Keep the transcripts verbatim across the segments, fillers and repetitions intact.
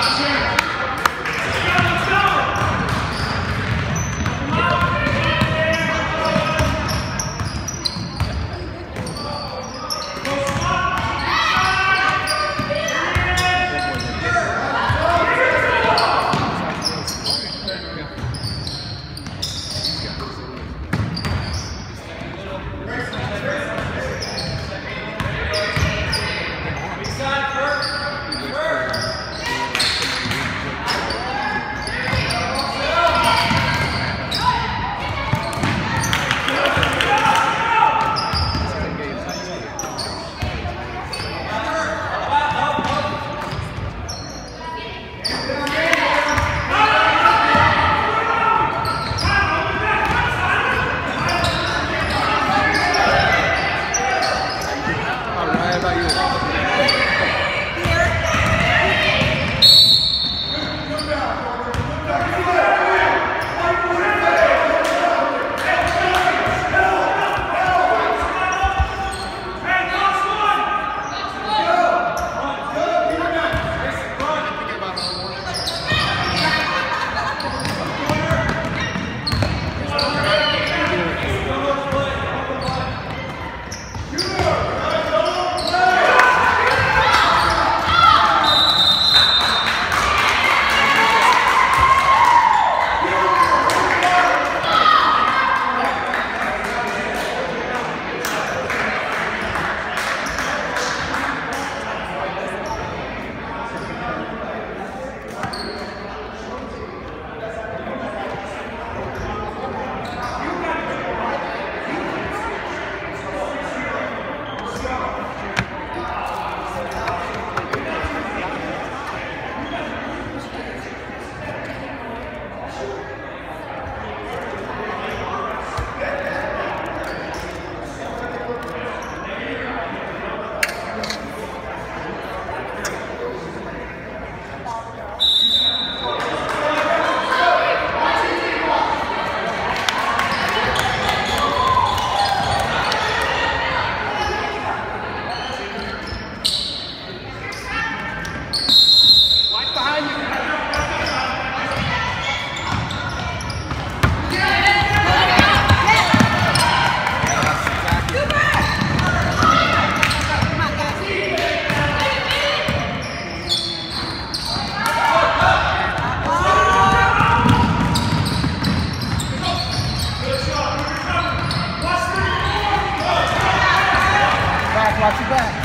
Watch your back.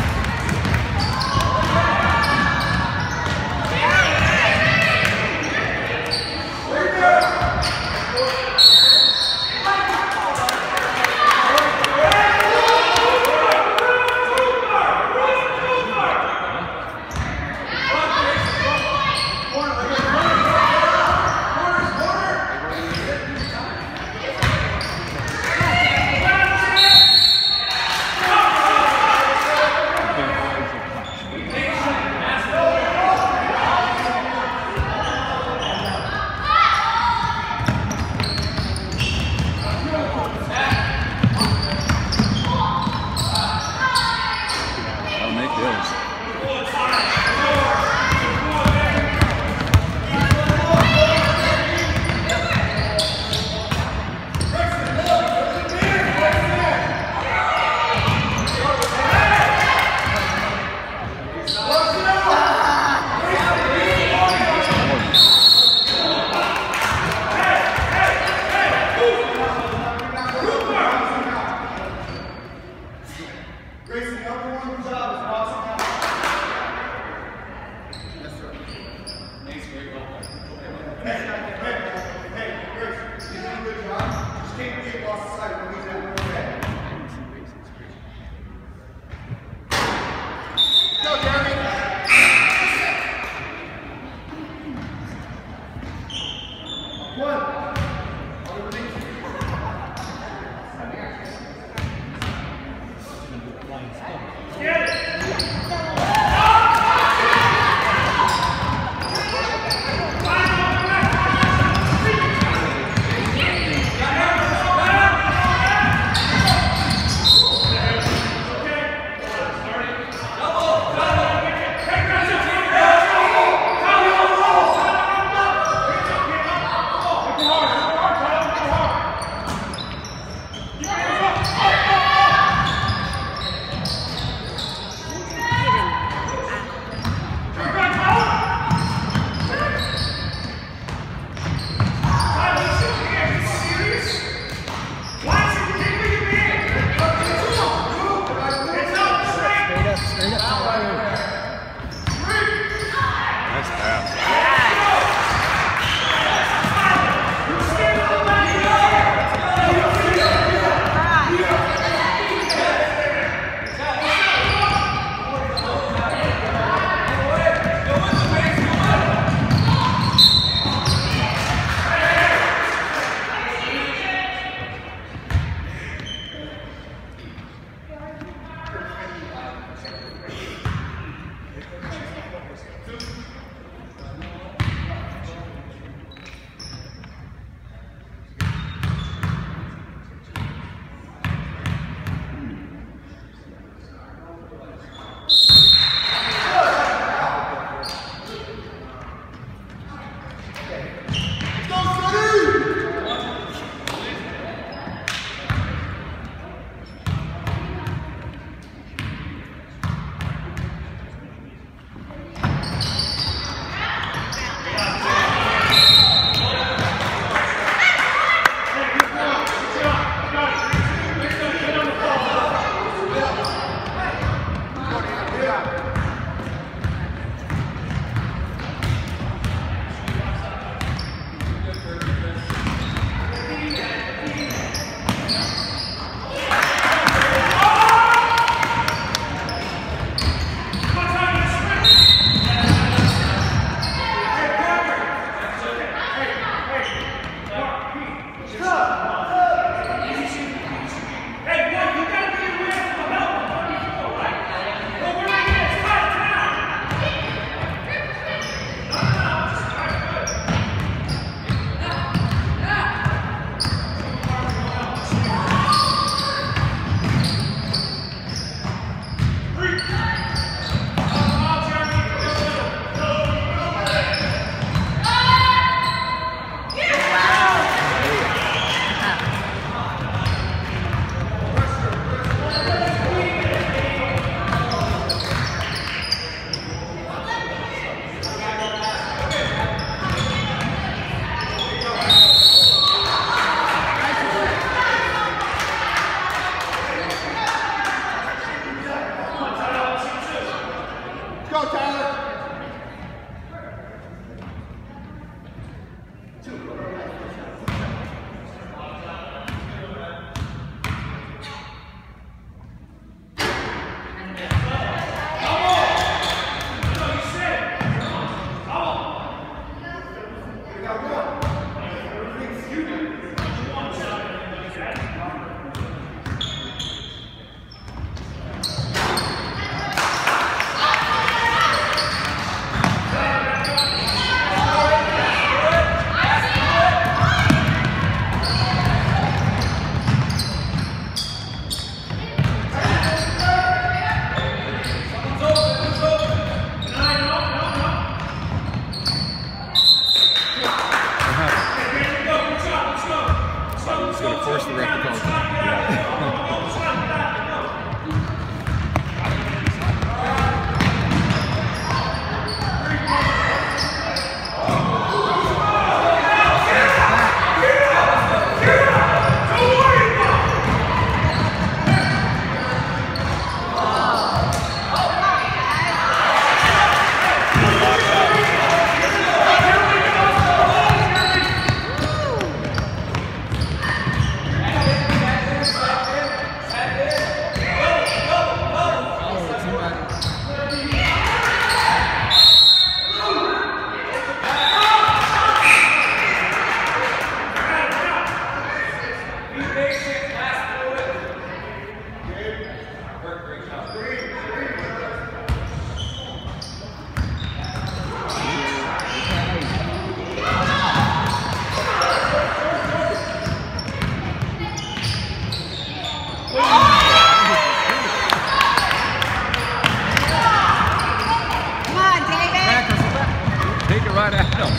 right at him.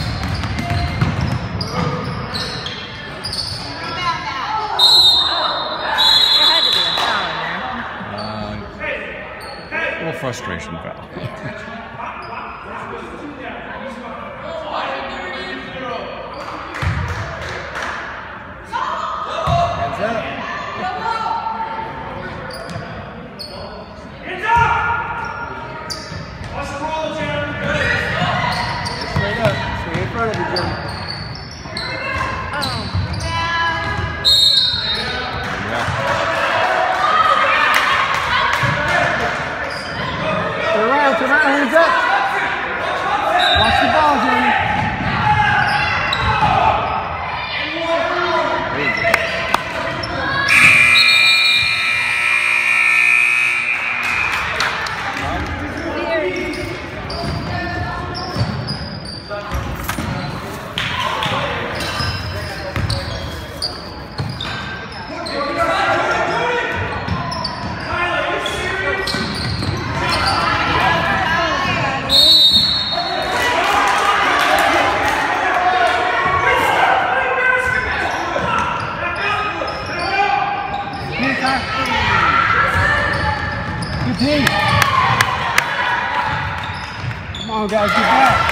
Uh, a little frustration foul. Hands up. Hands up! Watch the roll, Jeremy. Straight up. Stay in front of you, Jeremy. Oh. Yeah. Turn around, turn around, hands up. Watch the ball, Jeremy. Good team. Come on, guys, get back.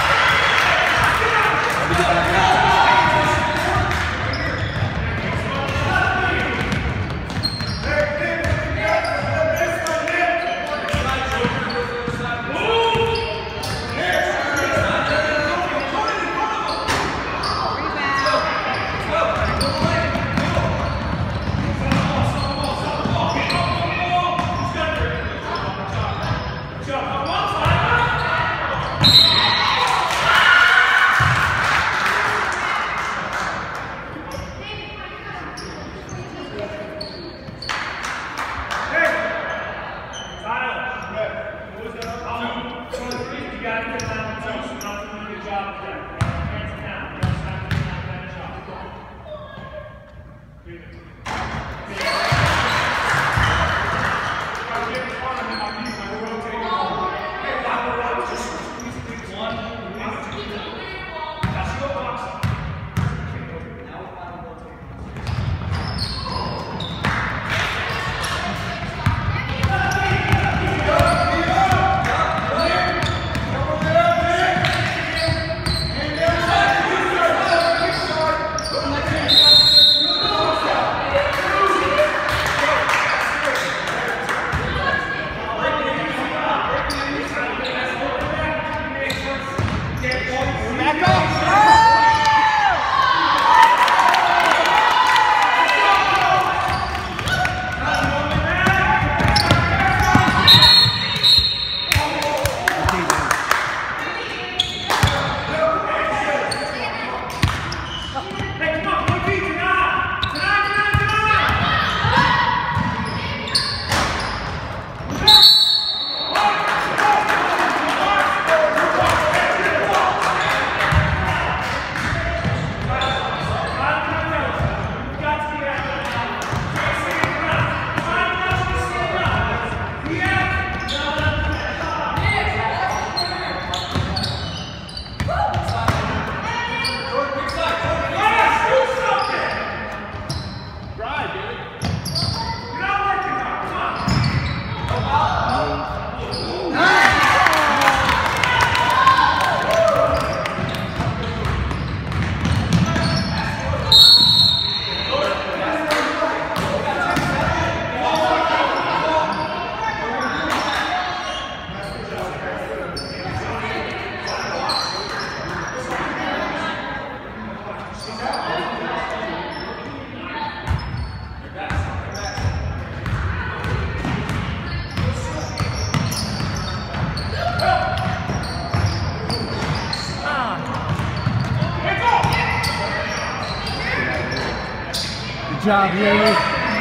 Good job, Larry.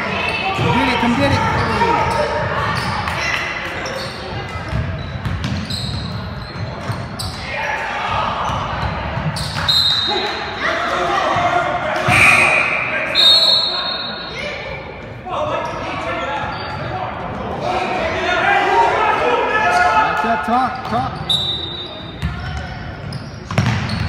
Come get it, come get it. Talk, talk.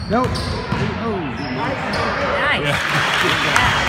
Nope. Oh, nice. Yeah.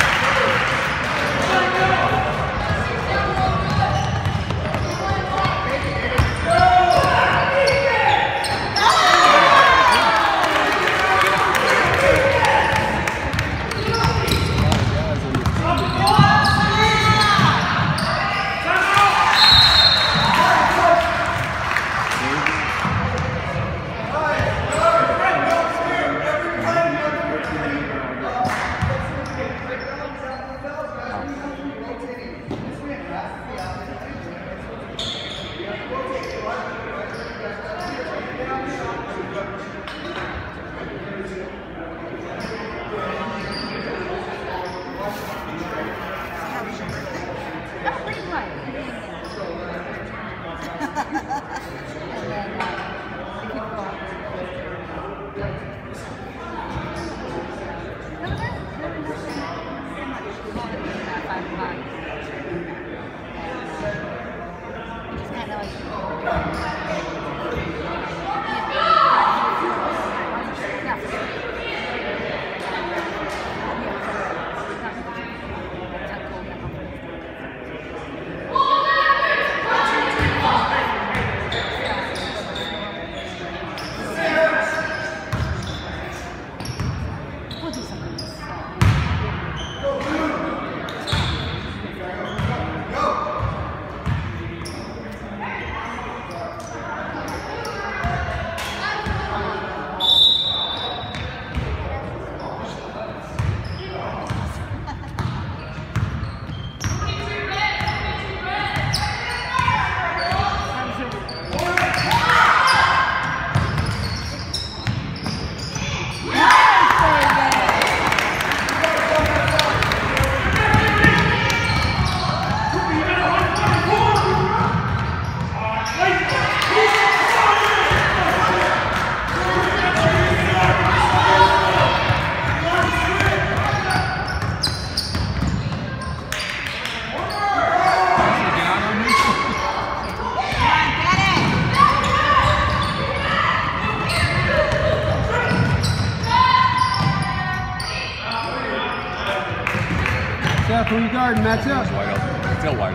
Seth, who you guarding? Match up. It's wide open. Still wide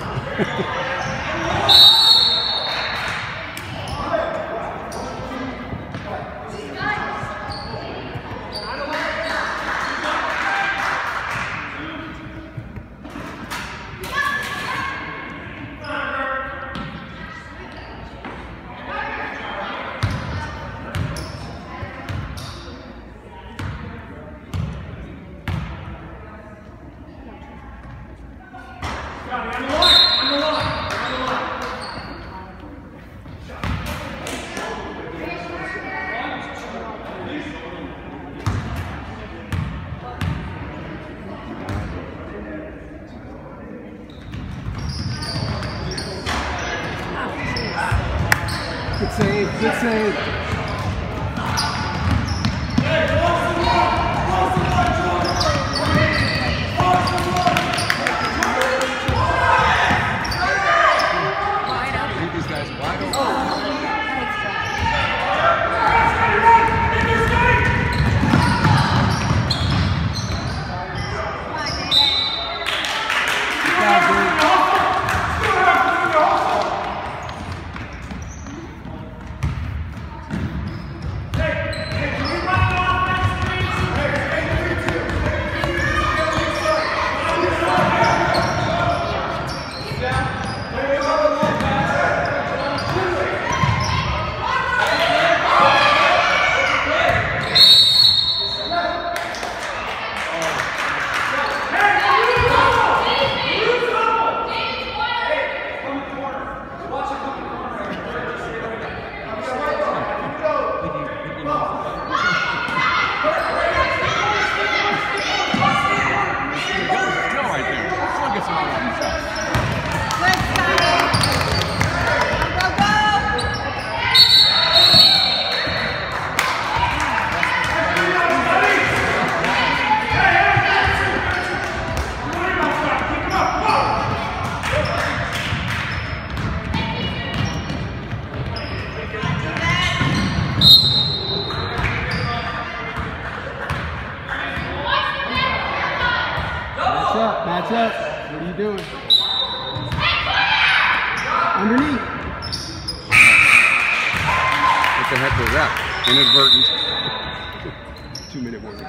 open. Good save, good save. the heck was that? Inadvertent. Two minute warning.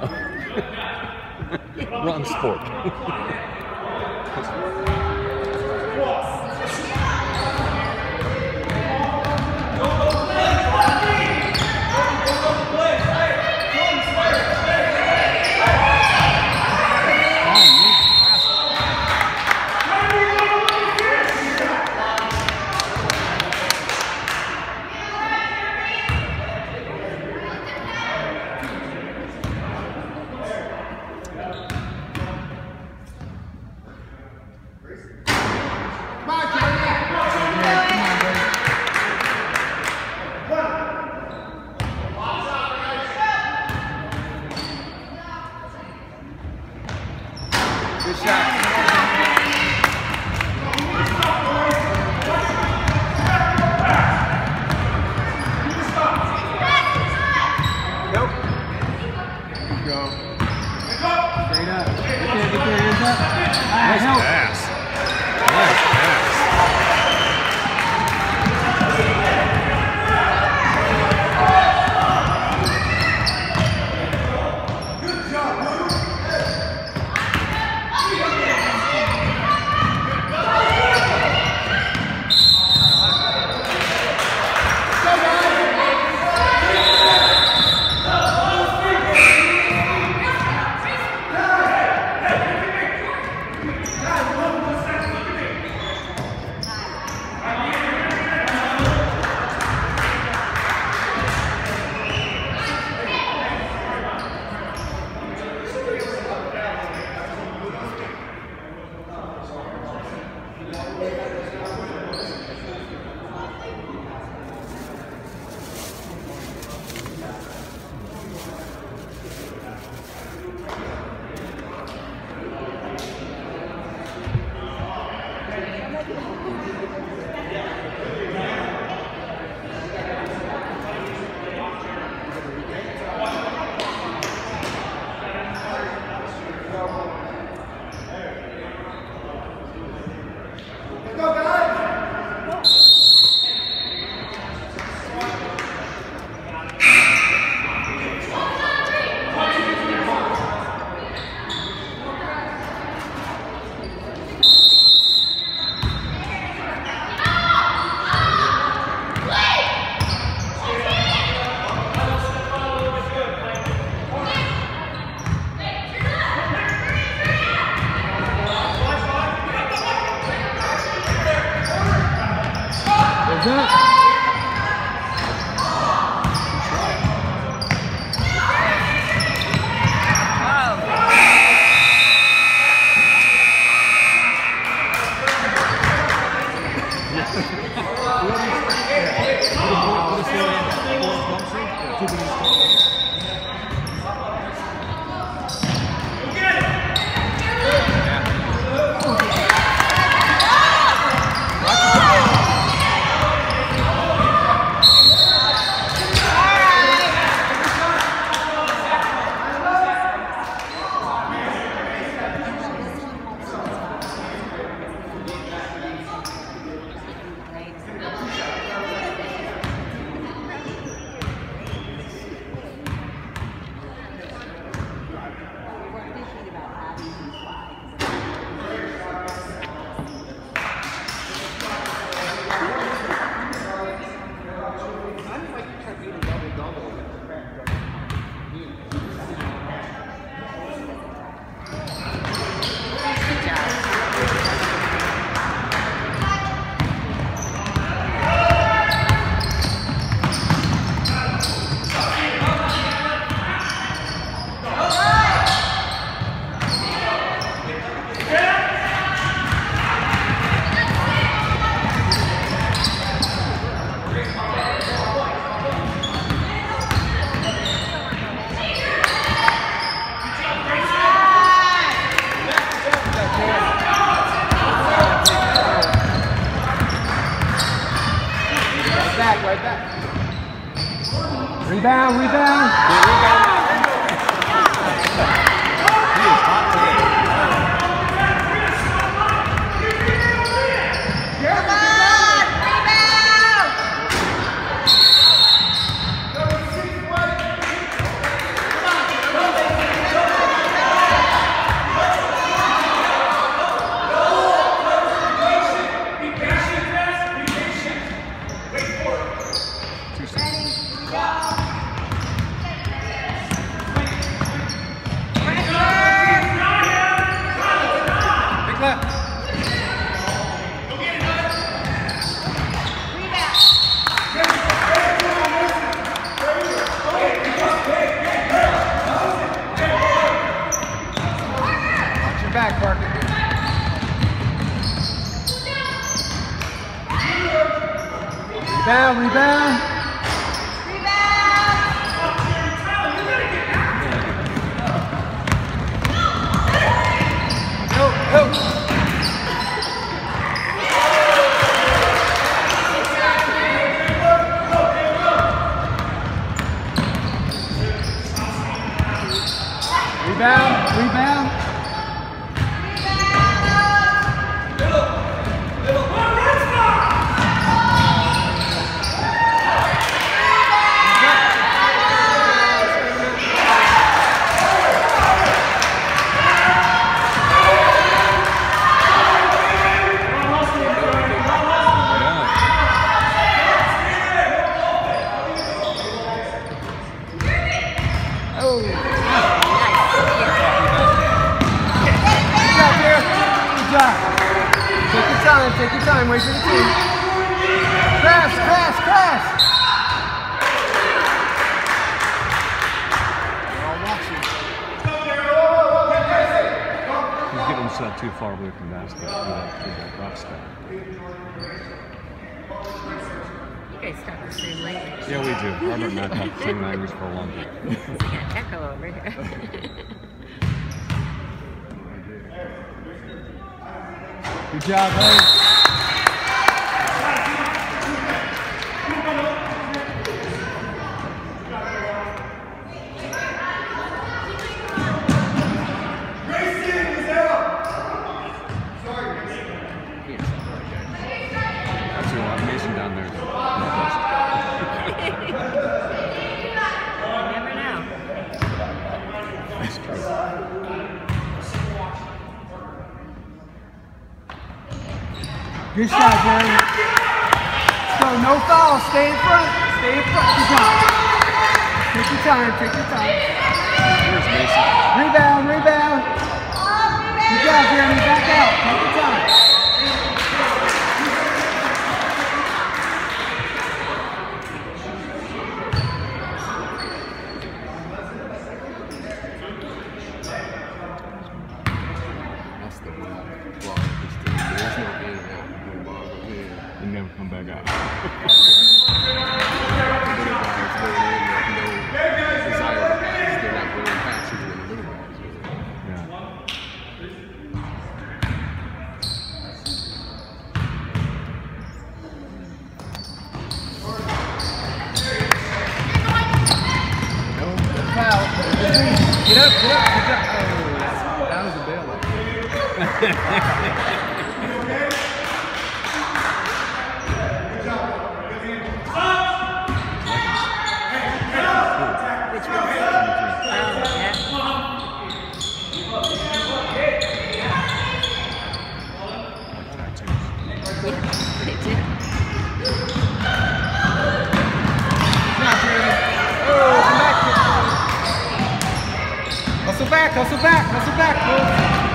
Wrong sport. Good shot. Nope. Go. Straight up. Get there, get there, hands up. Ah, Nice help. pass. Nice pass. Right back. Rebound, rebound. He is hot today. Come on, rebound! Big left. Watch your back, Parker. Rebound, rebound. Go, go. Rebound, rebound. Take your time, wait for the team. Crash, crash, crash! They're all watching. He's getting himself too far away from the basket. That rock step. You guys talk the same language. Yeah, we do. Robert and I talk the same language for a long time. We got echo over here. Good job, buddy. Actually, we'll have Mason down there. You never know. That's true. Good shot, Jerry. Let's go, no foul. Stay in front. Stay in front. Good job. Take your time, take your time. Here's Mason. Rebound, rebound. Good job, Jeremy. Back out. Take your time. That's the one flaw of this team. There's no game that no ball go in. And never come back out. Little guys going in with no desire to pass. They're not going passes when the little guys are. Yeah. No foul. Get up, get up. Good job. Oh, that was a bailout. Which one? Oh, yeah. They do. Oh, come back. Hustle back, hustle back, hustle back, bro.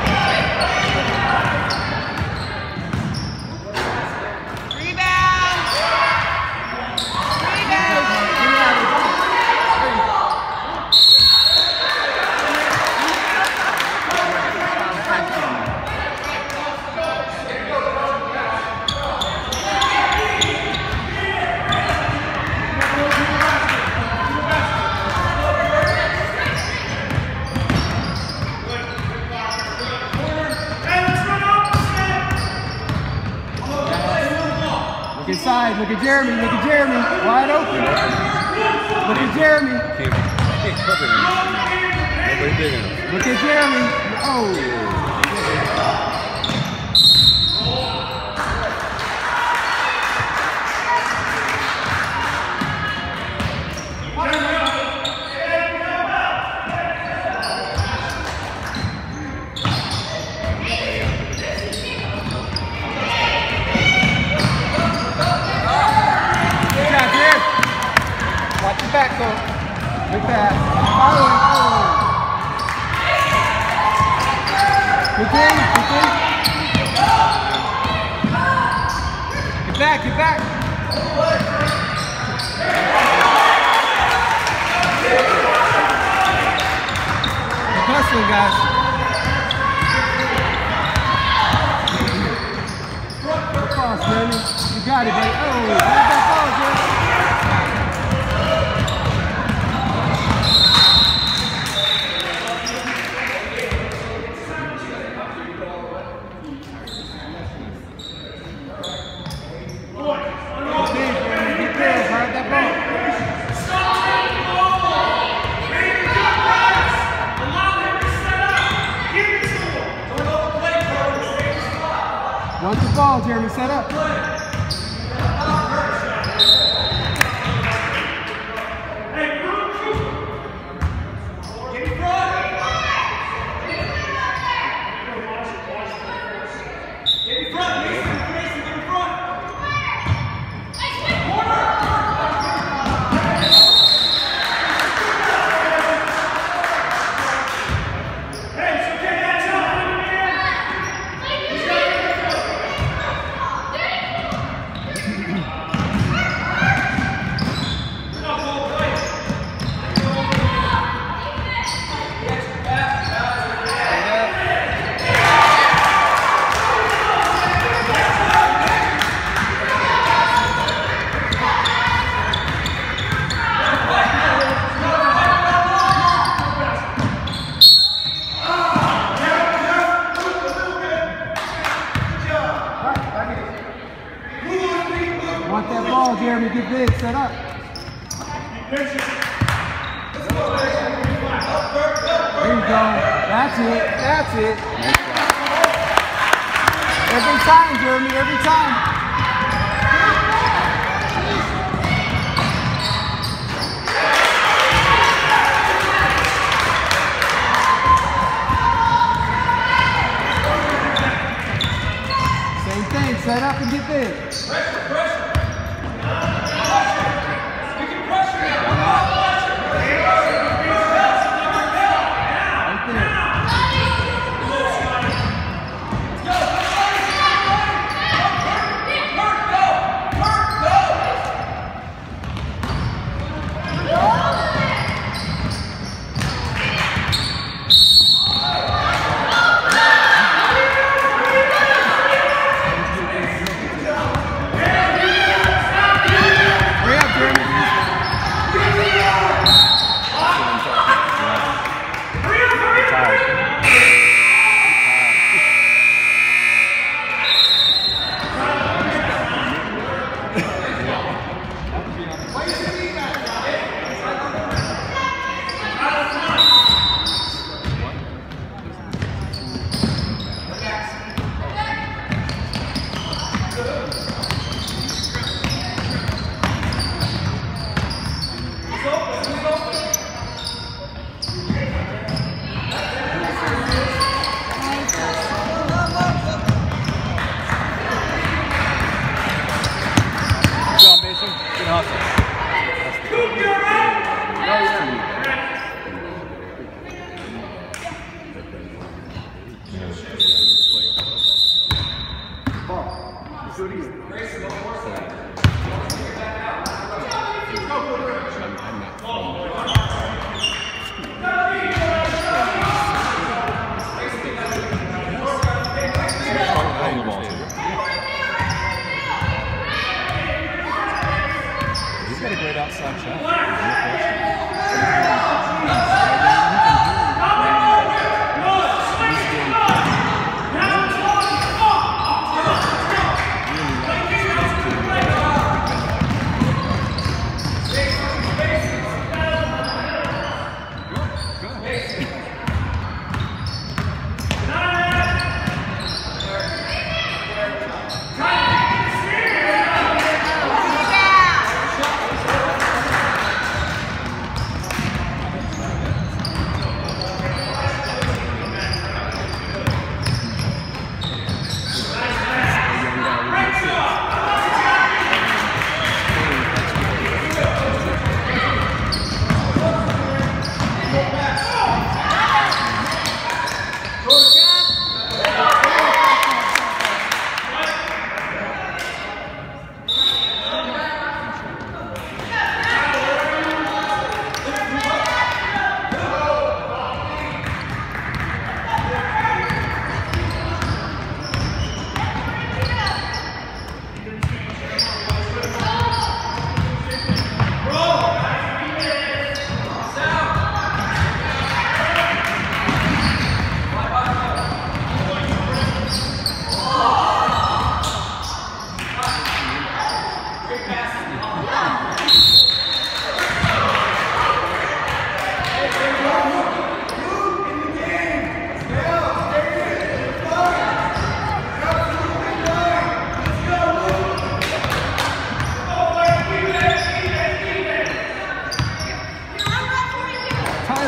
Look inside, look at Jeremy, look at Jeremy, wide open. Look at Jeremy. Can't, can't cover him. Nobody big enough. Look at Jeremy. Oh. Watch get back, coach. Good pass. Following. Oh. Good game, good game. Get back, get back. Keep hustling, guys. Good pass, Jeremy. You got it, buddy. Oh, grab that ball, Jeremy. Want the ball, Jeremy, set up. Want that ball, Jeremy, get big, set up. There you go. That's it, that's it. Every time, Jeremy, every time. Same thing, set up and get big. Pressure, pressure. He's got a great outside shot.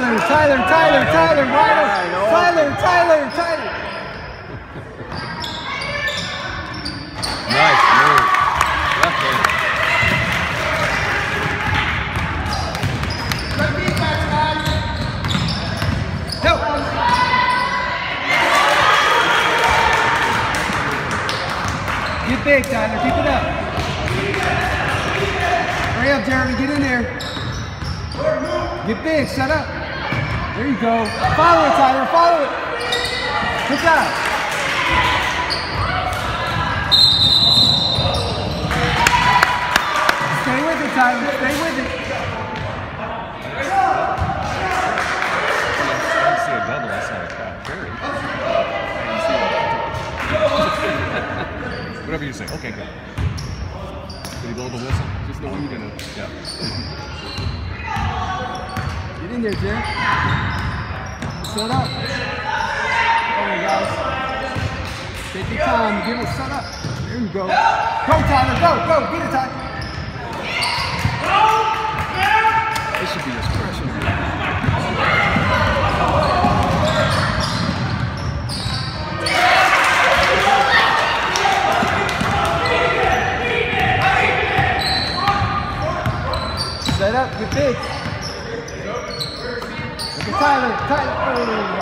Tyler, Tyler, Tyler, Tyler, Tyler, Tyler, Tyler, Tyler. Nice move. Left hand. Go. Get big, Tyler. Keep it up. Hurry up, Jeremy. Get in there. Get big. Set up. There you go. Follow it, Tyler. Follow it. Good job. Stay with it, Tyler. Stay with it. I didn't see a double. I saw a cat. Very. Whatever you say. Okay, good. Did he blow the whistle? Just know when you're gonna. Yeah. Get in there, Jerry. Set up. Oh my gosh. Take your time. Give it set up. There you go. Go, Tyler. Go, go. Get it, Tyler. This should be his freshman year. Set up, get big. Look at Tyler, Tyler. Oh,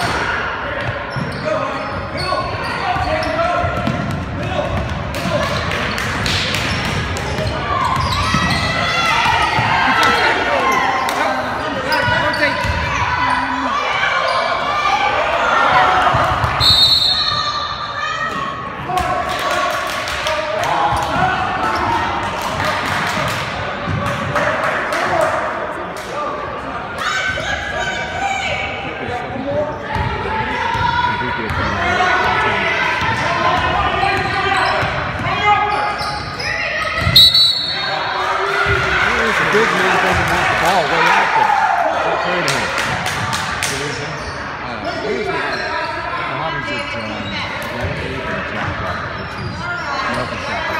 Big man doesn't want the ball way out there. Not fair to him. What is it? Uh, what is it? The hobbies at um, Black Eight and Jack Rock, which is American Chapel.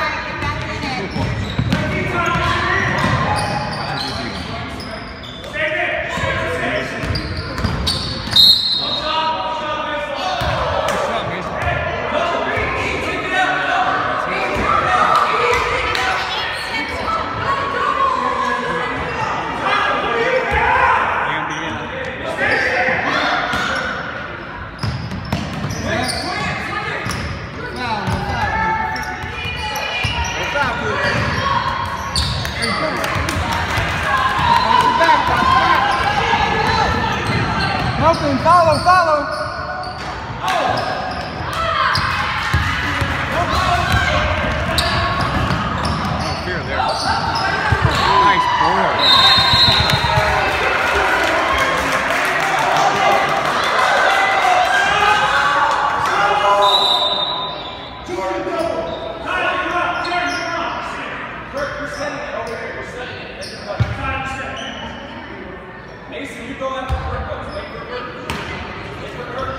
Help him, follow, follow. No fear there. Nice board. Mason, you go after work, coach. Wait for work. Wait for work.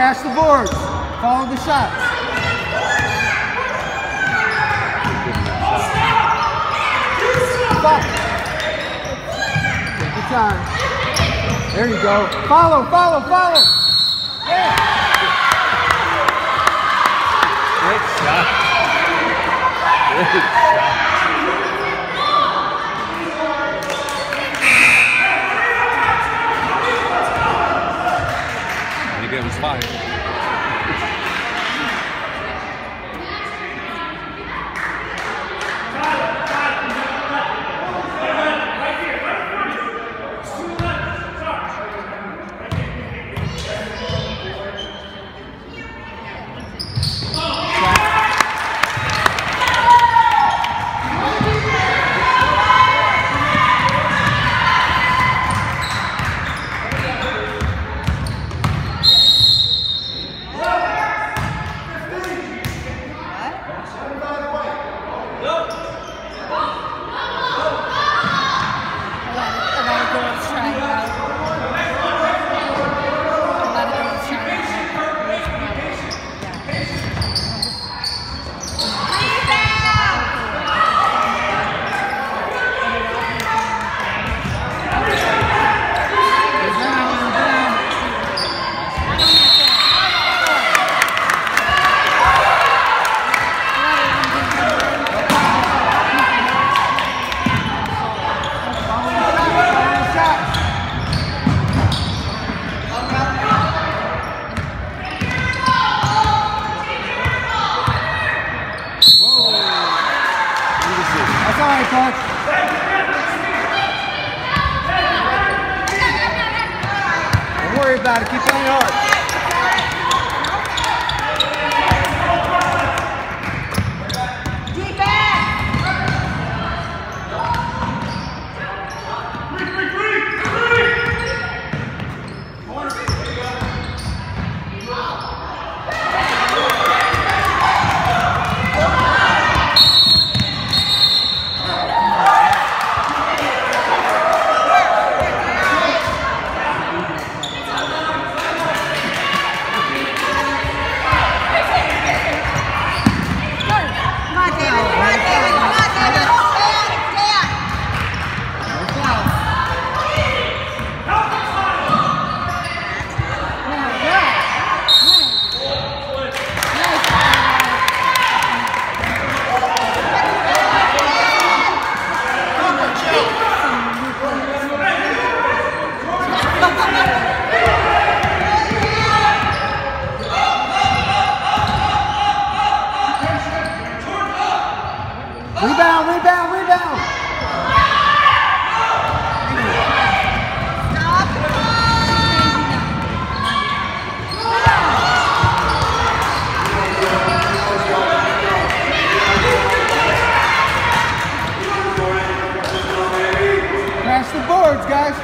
Crash the boards. Follow the shots. Stop. Take your time. There you go. Follow, follow, follow. Yeah. Good shot. Good shot. I think that was five. Don't worry about it. Keep playing hard. Rebound, rebound, rebound. Crash the boards, guys.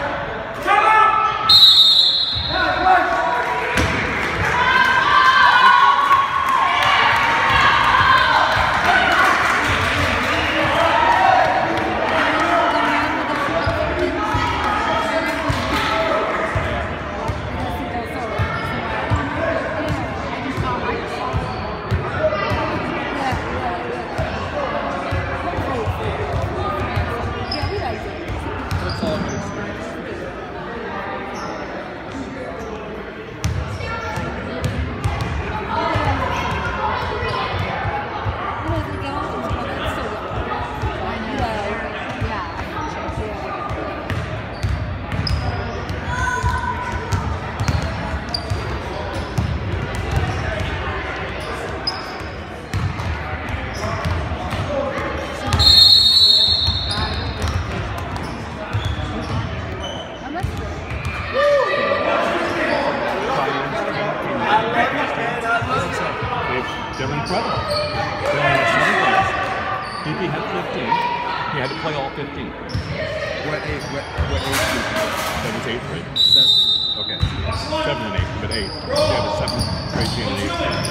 They're incredible. They're in the Sabercats. D P had fifteen. He had to play all fifteen. What age? What, what age group? That was eighth grade. Seven. Okay. Seven and eight, but eight. We have a seventh grade team and eighth grade.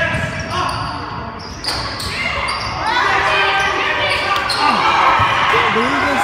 Believe this?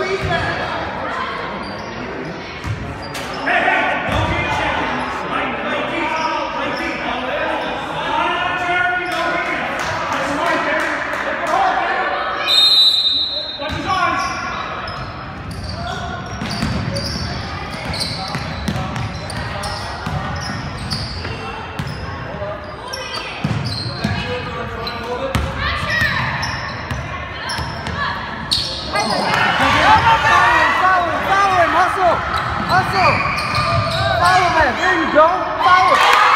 Hustle! Follow man, there you go, follow!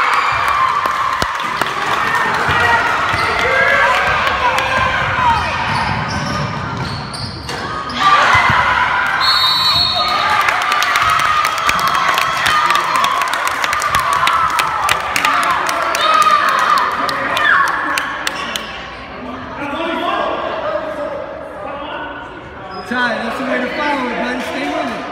Ty, that's the way to follow it, buddy. Stay with it.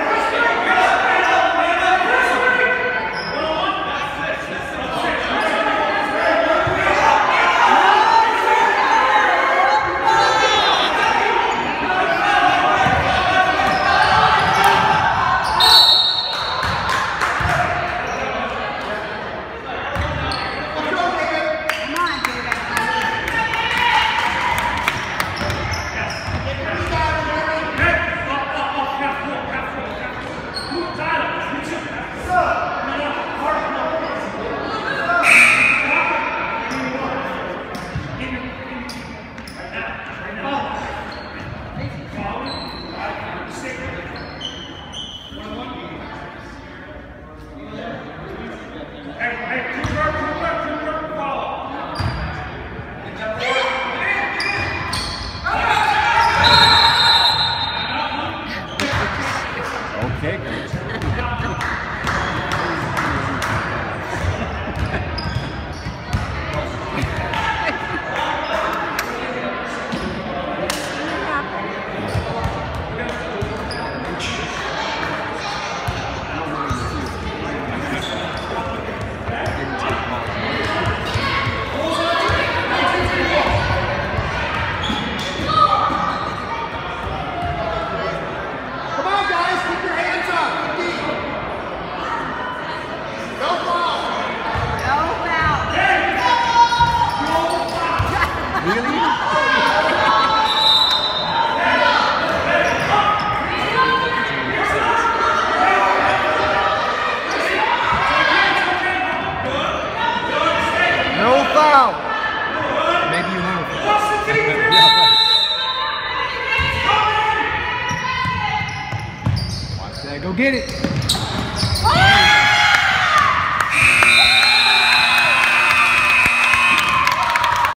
Okay, coach. Maybe you know. Watch that. Go get it.